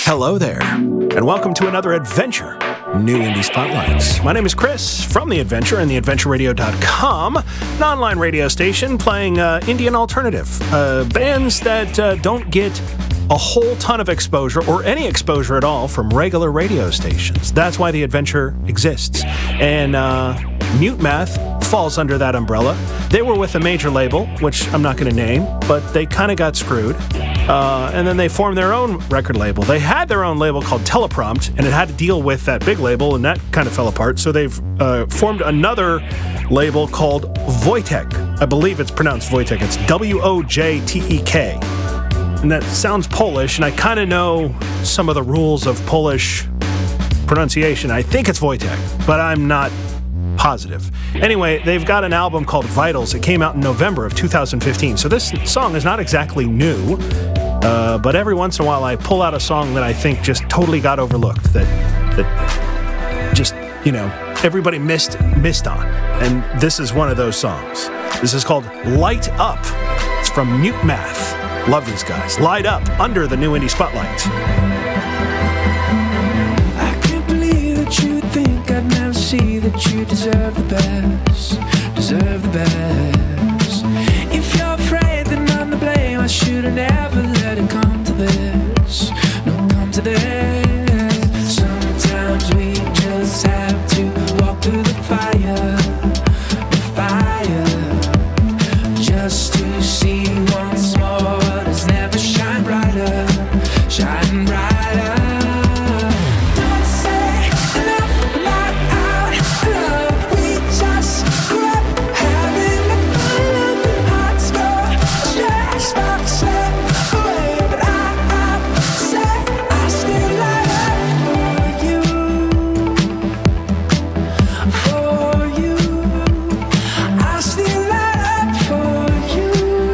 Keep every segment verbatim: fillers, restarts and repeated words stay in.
Hello there, and welcome to another adventure, New Indie Spotlights. My name is Chris from The Adventure and the adventure radio dot com, an online radio station playing uh, Indian alternative, uh, bands that uh, don't get a whole ton of exposure or any exposure at all from regular radio stations. That's why The Adventure exists. And uh, Mutemath falls under that umbrella. They were with a major label, which I'm not going to name, but they kind of got screwed. Uh, and then they formed their own record label. They had their own label called Teleprompt, and it had to deal with that big label, and that kind of fell apart. So they've uh, formed another label called Wojtek. I believe it's pronounced Wojtek. It's W O J T E K. And that sounds Polish, and I kind of know some of the rules of Polish pronunciation. I think it's Wojtek, but I'm not positive. Anyway, they've got an album called Vitals. It came out in November of two thousand fifteen. So this song is not exactly new, uh, but every once in a while I pull out a song that I think just totally got overlooked, that that just, you know, everybody missed missed on. And this is one of those songs. This is called Light Up. It's from Mutemath. Love these guys. Light Up under the New Indie Spotlight. I can't believe that you think I'd never see that you deserve the best, deserve the best. If you're afraid that I'm to blame, I should have never let it come to this, no, come to this. Sometimes we just have to walk through the fire, the fire, just to see once more. Never shine brighter, shine brighter. Don't say enough, not out love. We just grew up having the fun of the hot score. Share sparks away, but I, I say I still light up for you, for you. I still light up for you.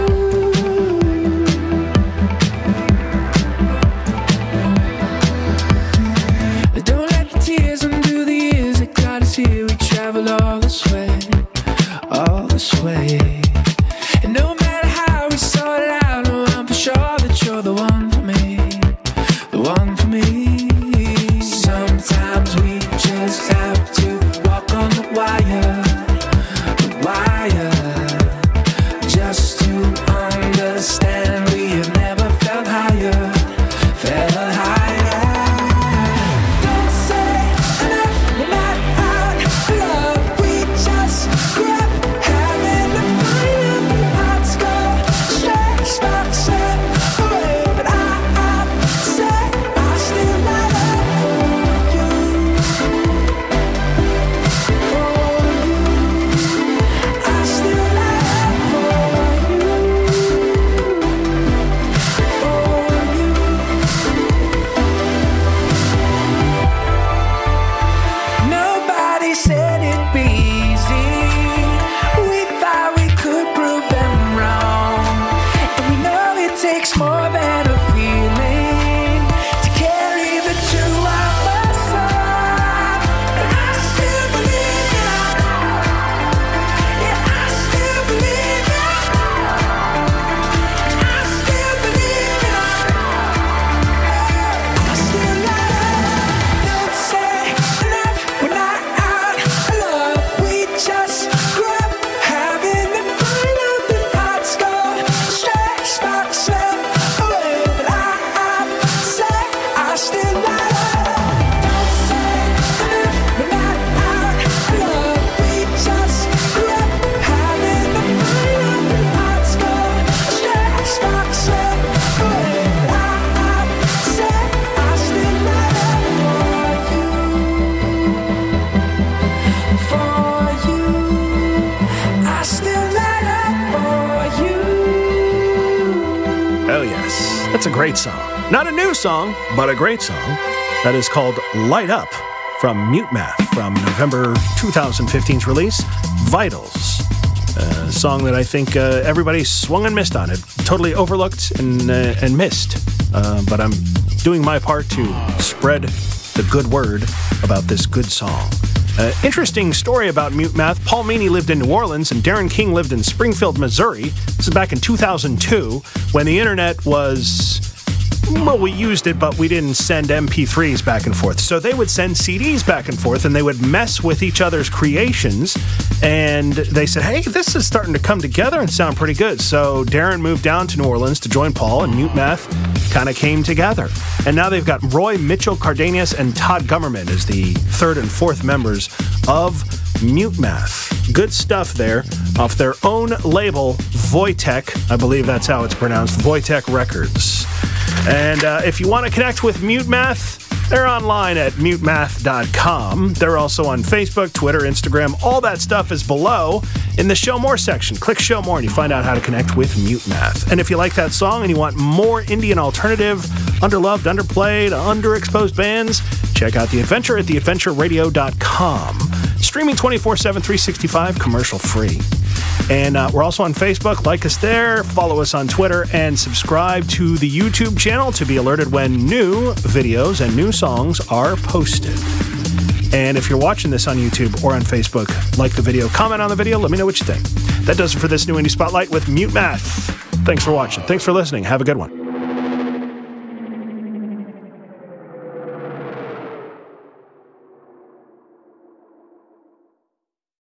Here we travel all this way, all this way. And no matter how we saw it out, no, I'm for sure that you're the one for me, the one for me. Sometimes we just have to walk on the wire, the wire, just to understand we have never felt higher, felt higher. That's a great song. Not a new song, but a great song. That is called Light Up from Mutemath from November twenty fifteen's release, Vitals. A song that I think uh, everybody swung and missed on. It totally overlooked and, uh, and missed. Uh, but I'm doing my part to spread the good word about this good song. Uh, interesting story about Mutemath. Paul Meany lived in New Orleans and Darren King lived in Springfield, Missouri. This is back in two thousand two when the internet was well, we used it, but we didn't send M P threes back and forth. So they would send C Ds back and forth, and they would mess with each other's creations. And they said, hey, this is starting to come together and sound pretty good. So Darren moved down to New Orleans to join Paul, and Mutemath kind of came together. And now they've got Roy Mitchell Cardenas and Todd Gummerman as the third and fourth members of Mutemath. Good stuff there off their own label, Voitech. I believe that's how it's pronounced, Voitech Records. And uh, if you want to connect with Mutemath, they're online at mutemath dot com. They're also on Facebook, Twitter, Instagram. All that stuff is below in the Show More section. Click Show More and you find out how to connect with Mutemath. And if you like that song and you want more Indian alternative, underloved, underplayed, underexposed bands, check out The Adventure at the adventure radio dot com. Streaming twenty-four seven, three sixty-five, commercial free. And uh, we're also on Facebook. Like us there, follow us on Twitter, and subscribe to the YouTube channel to be alerted when new videos and new songs are posted. And if you're watching this on YouTube or on Facebook, like the video, comment on the video, let me know what you think. That does it for this new Indie Spotlight with Mutemath. Thanks for watching. Thanks for listening. Have a good one.